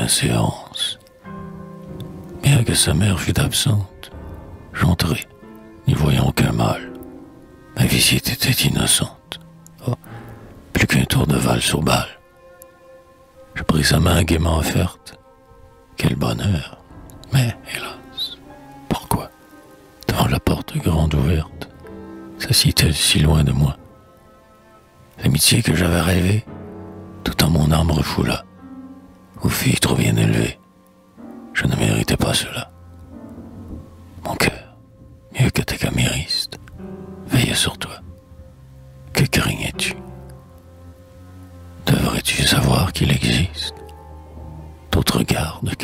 bienséance. Bien que sa mère fût absente, j'entrai, n'y voyant aucun mal. Ma visite était innocente. Oh, plus qu'un tour de valse au bal. Je pris sa main gaiement offerte. Quel bonheur! Mais, hélas, pourquoi, devant la porte grande ouverte, s'assit-elle si loin de moi? L'amitié que j'avais rêvée, tout en mon âme refoula. Ô fille trop bien élevée, je ne méritais pas cela. Mon cœur, mieux que tes caméristes, veillait sur toi. Que craignais-tu? Devrais-tu savoir qu'il existe d'autres gardes